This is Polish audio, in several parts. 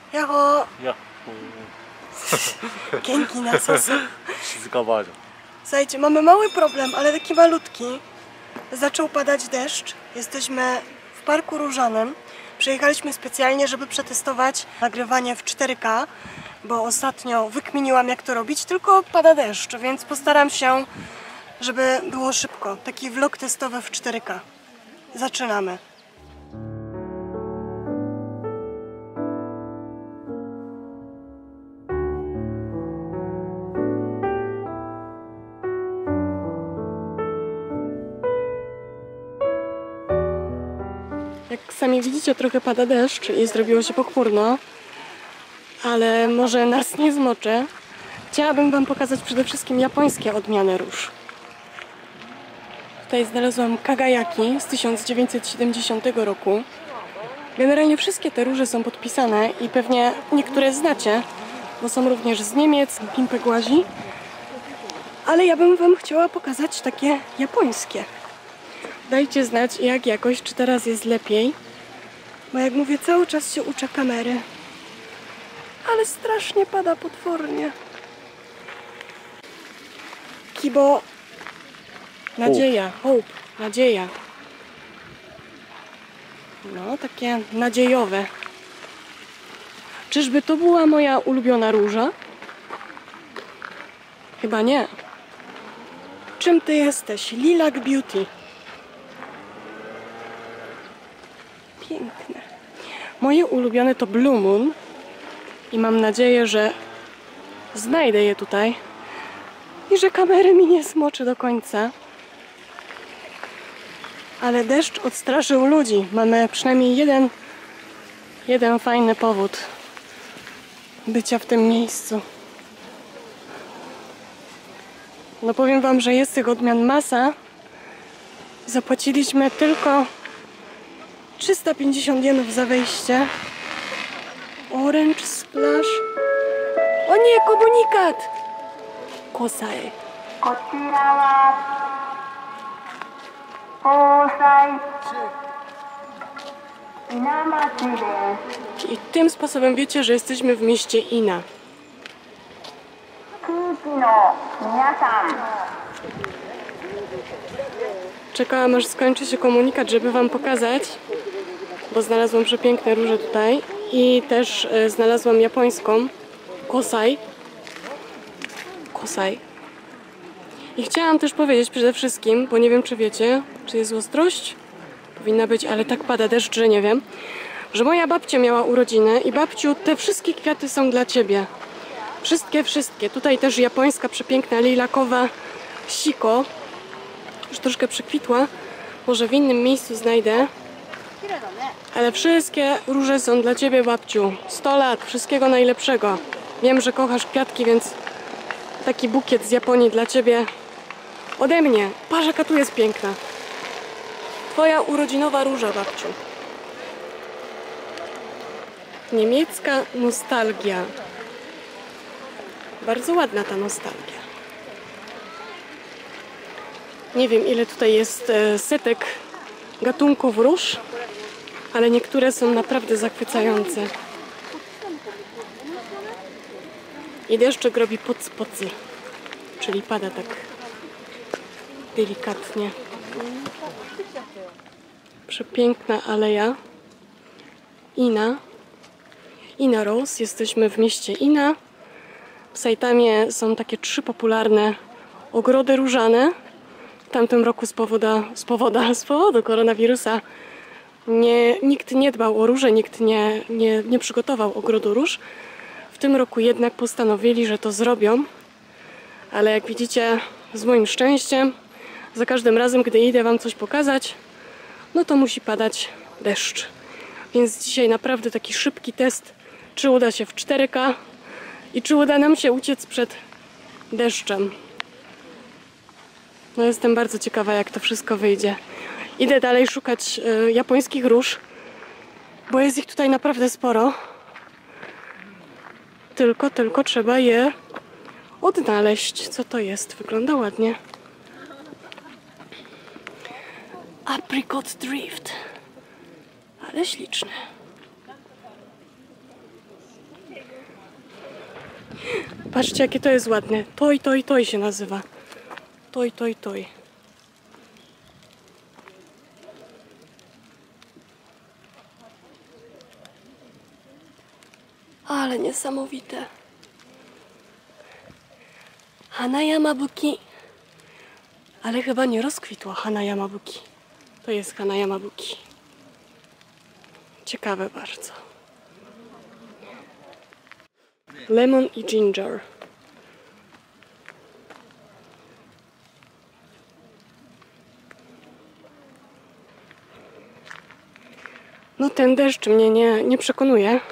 Jaho! Ja. Genki na sosu. Shizuka. Słuchajcie, mamy mały problem, ale taki malutki. Zaczął padać deszcz. Jesteśmy w Parku Różanym. Przyjechaliśmy specjalnie, żeby przetestować nagrywanie w 4K, bo ostatnio wykminiłam, jak to robić, tylko pada deszcz, więc postaram się, żeby było szybko. Taki vlog testowy w 4K. Zaczynamy. Jak sami widzicie, trochę pada deszcz i zrobiło się pochmurno, ale może nas nie zmoczy. Chciałabym wam pokazać przede wszystkim japońskie odmiany róż. Tutaj znalazłam Kagayaki z 1970 roku. Generalnie wszystkie te róże są podpisane i pewnie niektóre znacie, bo są również z Niemiec, Pimpek łazi. Ale ja bym wam chciała pokazać takie japońskie. Dajcie znać, jak jakoś, czy teraz jest lepiej. Bo jak mówię, cały czas się uczę kamery. Ale strasznie pada potwornie. Kibo. Nadzieja. Hope. Nadzieja. No, takie nadziejowe. Czyżby to była moja ulubiona róża? Chyba nie. Czym ty jesteś? Lilac Beauty. Piękne. Moje ulubione to Blue Moon i mam nadzieję, że znajdę je tutaj i że kamery mi nie zmoczy do końca. Ale deszcz odstraszył ludzi. Mamy przynajmniej jeden fajny powód bycia w tym miejscu. No powiem wam, że jest tych odmian masa. Zapłaciliśmy tylko 350 jenów za wejście. Orange Splash. O nie, komunikat! Kosai. I tym sposobem wiecie, że jesteśmy w mieście Ina. Czekałam, aż skończy się komunikat, żeby wam pokazać, bo znalazłam przepiękne róże tutaj i też znalazłam japońską Kosai. Kosai. I chciałam też powiedzieć przede wszystkim, bo nie wiem, czy wiecie, czy jest ostrość? Powinna być, ale tak pada deszcz, że nie wiem, że moja babcia miała urodziny i babciu, te wszystkie kwiaty są dla ciebie. Wszystkie. Tutaj też japońska, przepiękna, lilakowa Shiko. Już troszkę przekwitła. Może w innym miejscu znajdę. Ale wszystkie róże są dla ciebie, babciu. 100 lat, wszystkiego najlepszego. Wiem, że kochasz kwiatki, więc taki bukiet z Japonii dla ciebie ode mnie. Patrz, jaka tu jest piękna. Twoja urodzinowa róża, babciu. Niemiecka nostalgia. Bardzo ładna ta nostalgia. Nie wiem, ile tutaj jest setek gatunków róż, ale niektóre są naprawdę zachwycające. I deszczek robi pocy, czyli pada tak delikatnie. Przepiękna aleja. Ina Rose. Jesteśmy w mieście Ina. W Saitamie są takie 3 popularne ogrody różane. W tamtym roku z powodu koronawirusa nikt nie dbał o róże, nikt nie przygotował ogrodu róż. W tym roku jednak postanowili, że to zrobią. Ale jak widzicie, z moim szczęściem, za każdym razem, gdy idę wam coś pokazać, no to musi padać deszcz. Więc dzisiaj naprawdę taki szybki test, czy uda się w 4K i czy uda nam się uciec przed deszczem. No jestem bardzo ciekawa, jak to wszystko wyjdzie. Idę dalej szukać japońskich róż, bo jest ich tutaj naprawdę sporo. Tylko trzeba je odnaleźć. Co to jest? Wygląda ładnie. Apricot Drift. Ale śliczne. Patrzcie, jakie to jest ładne. Toj, toj, toj się nazywa. Toj, toj, toj. Ale niesamowite. Hana Yamabuki. Ale chyba nie rozkwitła Hana Yamabuki. To jest Hana Yamabuki. Ciekawe bardzo. Lemon i ginger. No ten deszcz mnie nie przekonuje.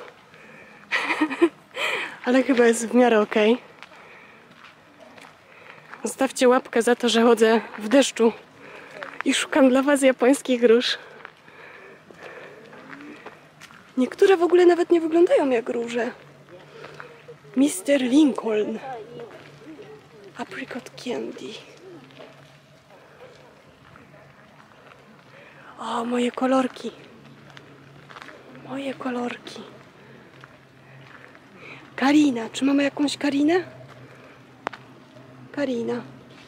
Ale chyba jest w miarę okej. Zostawcie łapkę za to, że chodzę w deszczu i szukam dla was japońskich róż. Niektóre w ogóle nawet nie wyglądają jak róże. Mr. Lincoln. Apricot candy. O, moje kolorki. Moje kolorki. Karina. Czy mamy jakąś Karinę? Karina.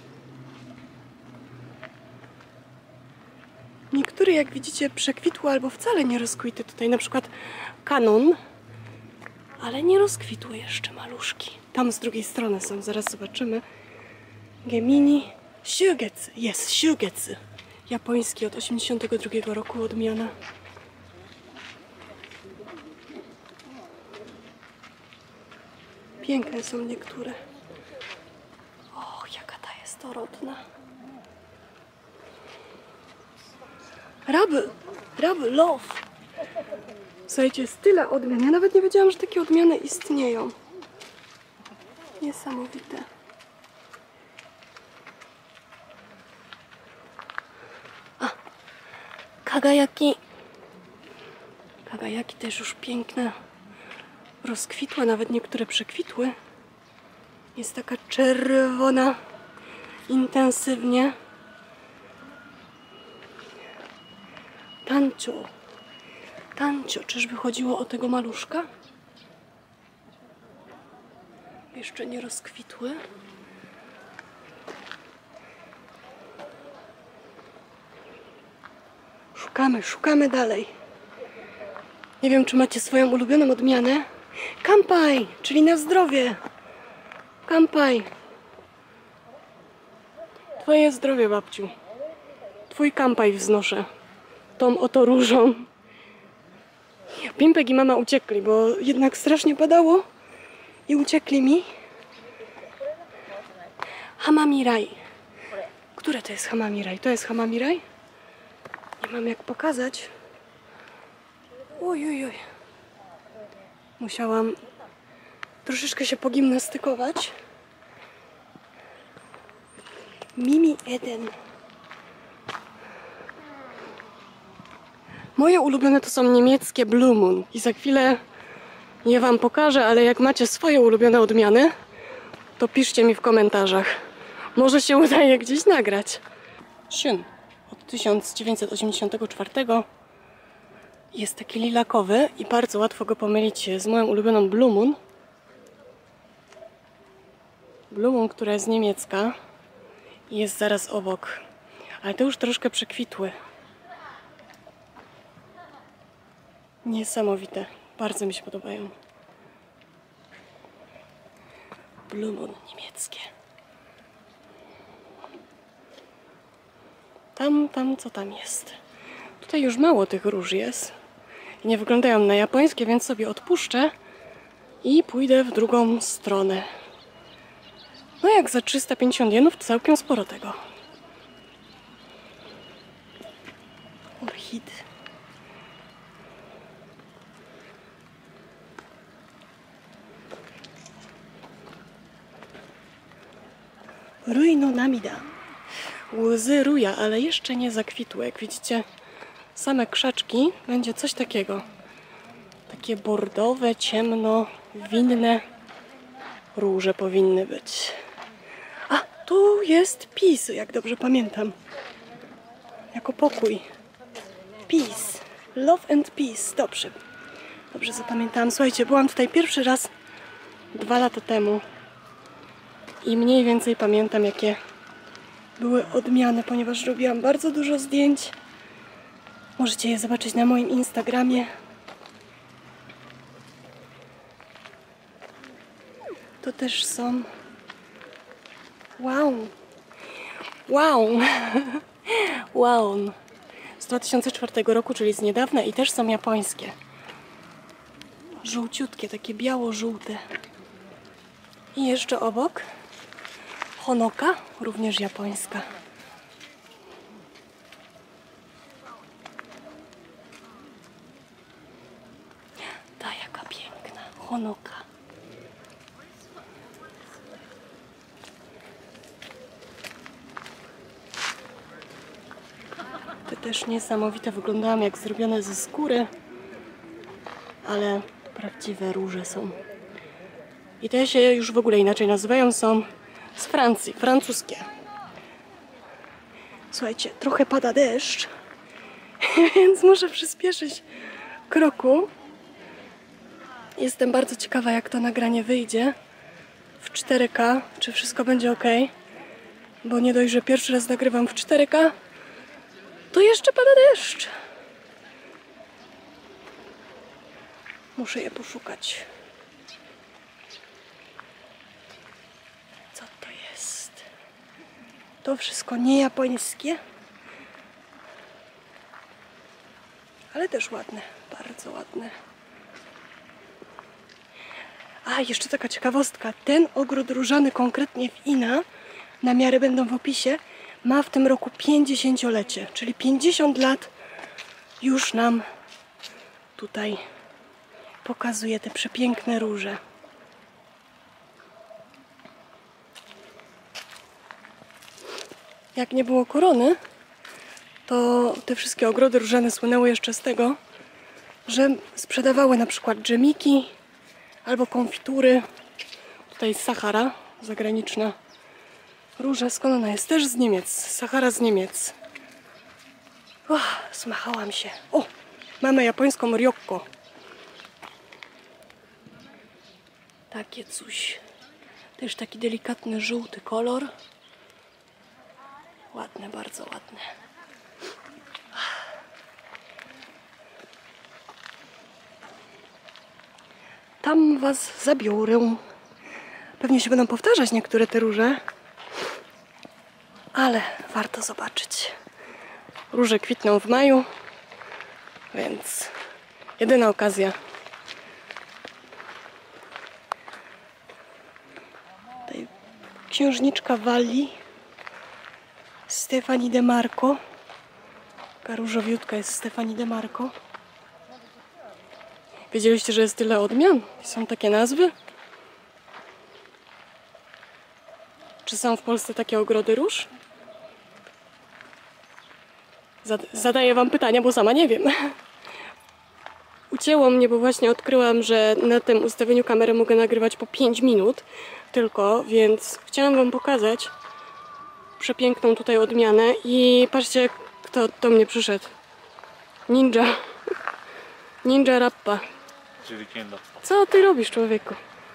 Niektóre, jak widzicie, przekwitły albo wcale nie rozkwitły. Tutaj na przykład Kanon. Ale nie rozkwitły jeszcze maluszki. Tam z drugiej strony są, zaraz zobaczymy. Gemini. Shugetsu. Jest, Shugetsu. Japoński od 82 roku odmiana. Piękne są niektóre. O, jaka ta jest dorodna. Raby, love. Słuchajcie, jest tyle odmian. Ja nawet nie wiedziałam, że takie odmiany istnieją. Niesamowite. A, Kagayaki. Kagayaki też już piękne. Rozkwitła, nawet niektóre przekwitły. Jest taka czerwona. Intensywnie. Tancio. Tancio. Czyżby chodziło o tego maluszka? Jeszcze nie rozkwitły. Szukamy dalej. Nie wiem, czy macie swoją ulubioną odmianę. Kampai, czyli na zdrowie. Kampai. Twoje zdrowie, babciu. Twój kampai wznoszę. Tą oto różą. Pimpek i mama uciekli, bo jednak strasznie padało i uciekli mi. Hamamirai. Które to jest Hamamirai? To jest Hamamirai? Nie mam jak pokazać. Oj. Musiałam troszeczkę się pogimnastykować. Mimi Eden. Moje ulubione to są niemieckie Blue Moon. I za chwilę je wam pokażę, ale jak macie swoje ulubione odmiany, to piszcie mi w komentarzach. Może się uda je gdzieś nagrać. Shun od 1984 jest taki lilakowy i bardzo łatwo go pomylić z moją ulubioną Blue Moon. Blue Moon, która jest niemiecka i jest zaraz obok. Ale te już troszkę przekwitły. Niesamowite. Bardzo mi się podobają. Blue Moon niemieckie. Tam, co tam jest? Tutaj już mało tych róż jest. Nie wyglądają na japońskie, więc sobie odpuszczę i pójdę w drugą stronę. No jak za 350 jenów to całkiem sporo tego. Orchid. Rui no Namida. Łzy ruja, ale jeszcze nie zakwitły. Jak widzicie, same krzaczki, będzie coś takiego. Takie bordowe, ciemno, winne róże powinny być. A, tu jest peace, jak dobrze pamiętam. Jako pokój. Peace. Love and peace. Dobrze zapamiętałam. Słuchajcie, byłam tutaj pierwszy raz 2 lata temu. I mniej więcej pamiętam, jakie były odmiany, ponieważ robiłam bardzo dużo zdjęć. Możecie je zobaczyć na moim Instagramie. To też są... Wow! Wow! Wow! Z 2004 roku, czyli z niedawna i też są japońskie. Żółciutkie, takie biało-żółte. I jeszcze obok Honoka, również japońska. Ta jaka piękna, Honoka. Te też niesamowite, wyglądają jak zrobione ze skóry, ale prawdziwe róże są. I te się już w ogóle inaczej nazywają, są z Francji, francuskie. Słuchajcie, trochę pada deszcz, więc muszę przyspieszyć kroku. Jestem bardzo ciekawa, jak to nagranie wyjdzie w 4K, czy wszystko będzie ok, bo nie dość, że pierwszy raz nagrywam w 4K, to jeszcze pada deszcz. Muszę je poszukać. Co to jest? To wszystko nie japońskie, ale też ładne, bardzo ładne. A, jeszcze taka ciekawostka. Ten ogród różany konkretnie w Ina, namiary będą w opisie, ma w tym roku 50-lecie, czyli 50 lat już nam tutaj pokazuje te przepiękne róże. Jak nie było korony, to te wszystkie ogrody różane słynęły jeszcze z tego, że sprzedawały na przykład dżemiki albo konfitury. Tutaj jest Sahara, zagraniczna róża. Skąd ona jest? Też z Niemiec. Sahara z Niemiec. Smachałam się. O! Mamy japońską ryokko. Takie coś. Też taki delikatny żółty kolor. Ładne, bardzo ładne. Tam was zabiorę. Pewnie się będą powtarzać niektóre te róże, ale warto zobaczyć. Róże kwitną w maju, więc jedyna okazja. Tutaj księżniczka Walii, Stefani de Marco. Taka różowiutka jest Stefani de Marco. Wiedzieliście, że jest tyle odmian? Są takie nazwy? Czy są w Polsce takie ogrody róż? Zadaję wam pytania, bo sama nie wiem. Ucięło mnie, bo właśnie odkryłam, że na tym ustawieniu kamery mogę nagrywać po 5 minut tylko, więc chciałam wam pokazać przepiękną tutaj odmianę i patrzcie, kto do mnie przyszedł. Ninja. Ninja Rappa. Co ty robisz, człowieku?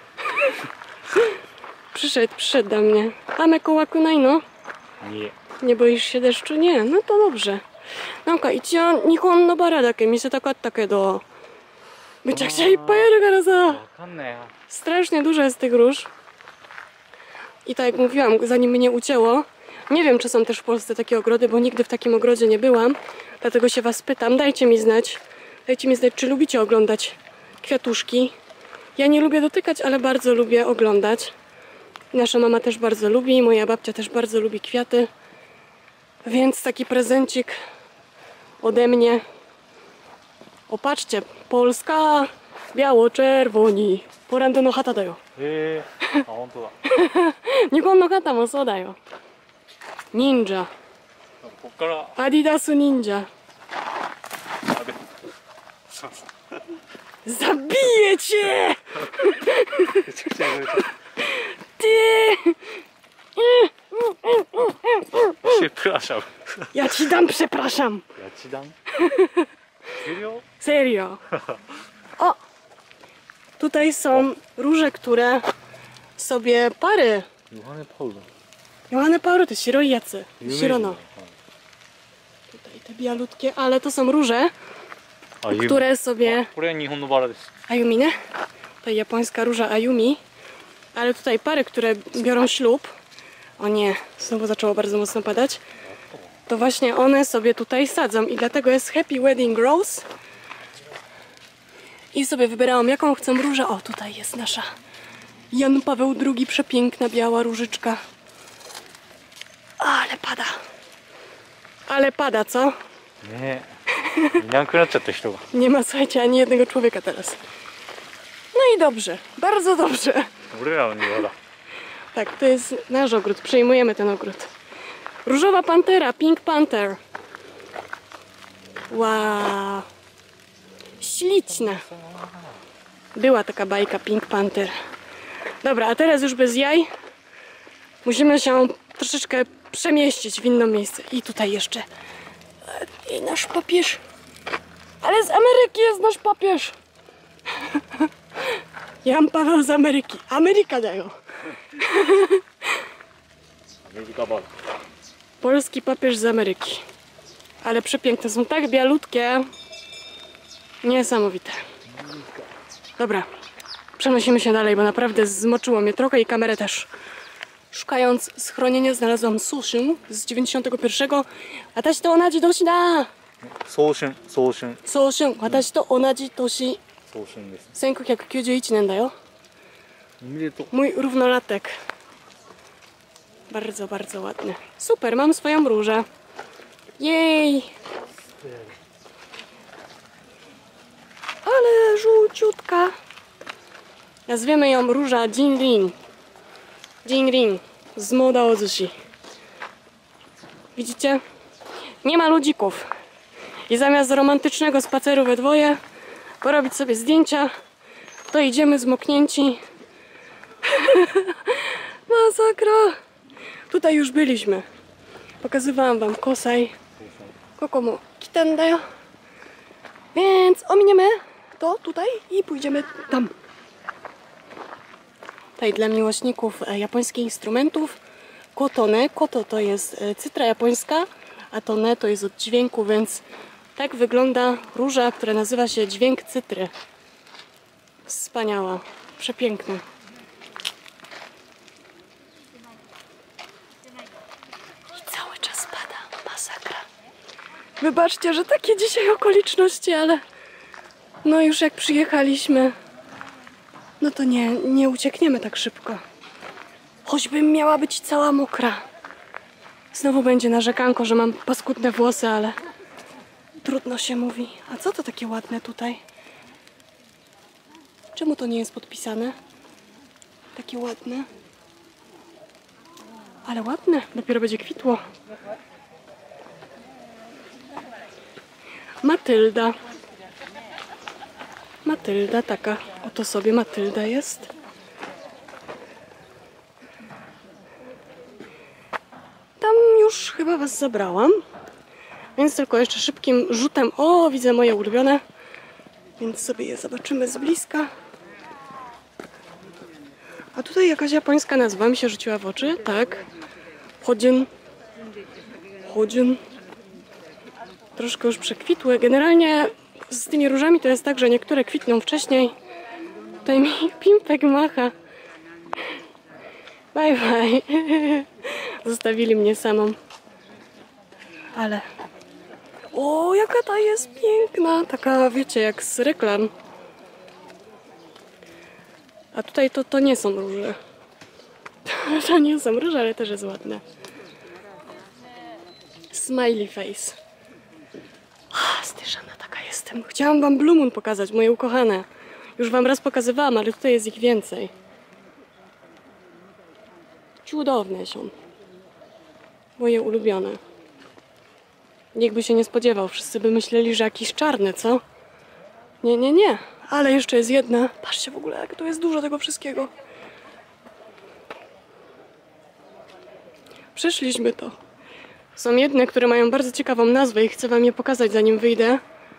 Przyszedł do mnie. Tame kołakunaj no? Nie. Nie boisz się deszczu? Nie. No to dobrze. Nanka, ichion Nihon no bara dake misetatta kedo. Mechakucha ippai aru kara sa. Strasznie dużo jest tych róż. I tak jak mówiłam, zanim mnie ucięło, nie wiem, czy są też w Polsce takie ogrody, bo nigdy w takim ogrodzie nie byłam. Dlatego się was pytam. Dajcie mi znać, czy lubicie oglądać kwiatuszki. Ja nie lubię dotykać, ale bardzo lubię oglądać. Nasza mama też bardzo lubi, moja babcia też bardzo lubi kwiaty. Więc taki prezencik ode mnie. O, patrzcie, Polska, biało-czerwoni. Porandu no hata da yo. Nikon no hata mo sou da yo. Ninja. Adidas Ninja. Zabiję cię! Ty! Przepraszam. Ja ci dam, przepraszam. Ja ci dam. Serio? Serio. O! Tutaj są róże, które sobie pary 요한의 파울. Johane Paury to siroi jacy. Sirono. はい Tutaj te bialutkie, ale to są róże, あ、ゆ które sobie... これは日本のバラです。 Ayumi, nie? To japońska róża Ayumi. Ale tutaj pary, które biorą ślub... O nie, znowu zaczęło bardzo mocno padać. To właśnie one sobie tutaj sadzą i dlatego jest Happy Wedding Rose. I sobie wybierałam, jaką chcę różę. O, tutaj jest nasza Jan Paweł II, przepiękna biała różyczka. Ale pada. Ale pada, co? ねえ。いなくなっちゃった人が。 Nie ma, słuchajcie, ani jednego człowieka teraz. No i dobrze, bardzo dobrze. 俺らの庭だ。 Tak, to jest nasz ogród, przejmujemy ten ogród. Różowa pantera, Pink Panther. Wow. Śliczna. Była taka bajka Pink Panther. Dobra, a teraz już bez jaj. Musimy się troszeczkę przemieścić w inne miejsce. I tutaj jeszcze. I nasz papież. Ale z Ameryki jest nasz papież. Jan Paweł z Ameryki. Ameryka dają. アメリカバラ。 Polski papież z Ameryki. Ale przepiękne. Są tak bialutkie. Niesamowite. Dobra. Przenosimy się dalej, bo naprawdę zmoczyło mnie trochę i kamerę też. Szukając schronienia znalazłam suszę z 91. Watashi to onaji toshi da! 早春、早春、 Suszę. Watashi to onaji toshi. 早春です。 1991年だよ。 おめでとう。 Mój równolatek. Bardzo, bardzo ładny. Super, mam swoją różę. Jej! Ale żółciutka. Nazwiemy ją róża Jinrin. Jinrin z Moda Ozushi. Widzicie? Nie ma ludzików. I zamiast romantycznego spaceru we dwoje, porobić sobie zdjęcia, to idziemy zmoknięci. Masakra! Tutaj już byliśmy. Pokazywałam wam Kosai. Kokomo Kitendayo. Więc ominiemy to tutaj i pójdziemy tam. Tutaj dla miłośników japońskich instrumentów. Kotone. Koto to jest cytra japońska, a tone to jest od dźwięku, więc tak wygląda róża, która nazywa się dźwięk cytry. Wspaniała. Przepiękna. Cały czas pada. Masakra. Wybaczcie, że takie dzisiaj okoliczności, ale no już jak przyjechaliśmy, no to nie uciekniemy tak szybko. Choćbym miała być cała mokra. Znowu będzie narzekanko, że mam paskudne włosy, ale trudno się mówi. A co to takie ładne tutaj? Czemu to nie jest podpisane? Takie ładne. Ale ładne, dopiero będzie kwitło. Matylda. Matylda, taka oto sobie Matylda jest. Tam już chyba was zabrałam. Więc tylko jeszcze szybkim rzutem. O, widzę moje ulubione. Więc sobie je zobaczymy z bliska. A tutaj jakaś japońska nazwa mi się rzuciła w oczy. Tak. Hodzin. Hodzin. Troszkę już przekwitły. Generalnie z tymi różami to jest tak, że niektóre kwitną wcześniej. Tutaj mi Pimpek macha. Bye bye. Zostawili mnie samą. Ale... O, jaka ta jest piękna. Taka, wiecie, jak z reklam. A tutaj to nie są róże. To nie są róże, ale też jest ładne. Smiley face. Styszana taka jestem. Chciałam wam Blue Moon pokazać, moje ukochane. Już wam raz pokazywałam, ale tutaj jest ich więcej. Cudowne są. Moje ulubione. Nikt by się nie spodziewał. Wszyscy by myśleli, że jakiś czarny, co? Nie, nie, nie. Ale jeszcze jest jedna. Patrzcie w ogóle, jak tu jest dużo tego wszystkiego. Przeszliśmy to. Są jedne, które mają bardzo ciekawą nazwę i chcę wam je pokazać, zanim wyjdę.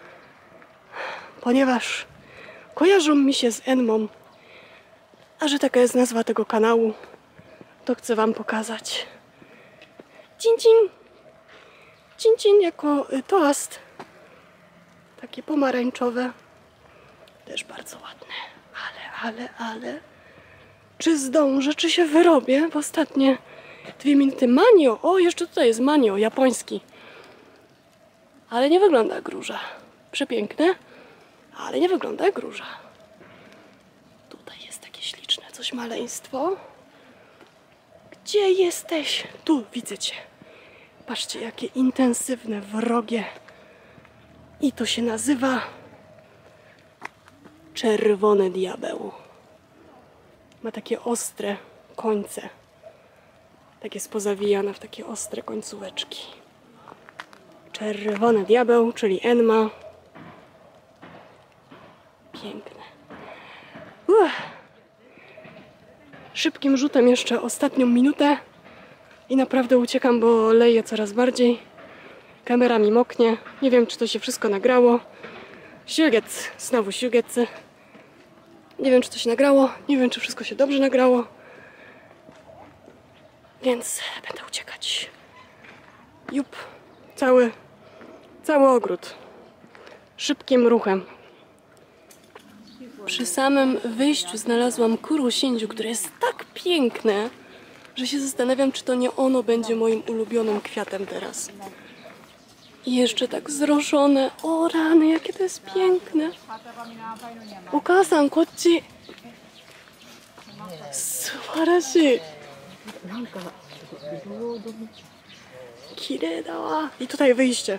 Ponieważ kojarzą mi się z Enmą. A że taka jest nazwa tego kanału, to chcę wam pokazać. Cincin. Cincin jako toast. Takie pomarańczowe. Też bardzo ładne. Ale... Czy zdążę, czy się wyrobię w ostatnie 2 minuty? Manio! O, jeszcze tutaj jest manio, japoński. Ale nie wygląda jak róża. Przepiękne, ale nie wygląda jak róża. Tutaj jest takie śliczne coś maleństwo. Gdzie jesteś? Tu, widzę cię. Patrzcie, jakie intensywne, wrogie. I to się nazywa czerwony diabeł. Ma takie ostre końce. Tak jest pozawijana w takie ostre końcóweczki. Czerwony diabeł, czyli Enma. Piękne. Szybkim rzutem jeszcze ostatnią minutę. I naprawdę uciekam, bo leje coraz bardziej. Kamera mi moknie. Nie wiem, czy to się wszystko nagrało. Siugec, znowu siugec. Nie wiem, czy to się nagrało. Nie wiem, czy wszystko się dobrze nagrało. Więc będę uciekać. Jup. Cały ogród. Szybkim ruchem. Przy samym wyjściu znalazłam kurusindziu, które jest tak piękne, że się zastanawiam, czy to nie ono będzie moim ulubionym kwiatem teraz. I jeszcze tak zroszone. O rany, jakie to jest piękne. Okasan, kochi. Subarashi. Kirei da wa. I tutaj wyjście.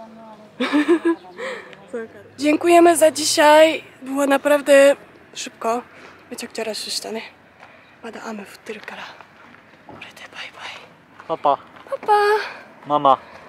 Dziękujemy za dzisiaj. Było naprawdę szybko. Wyciągnięcie się stanie. Mada ame 降ってるから。これでバイバイ。 パパ、 パパ。 ママ。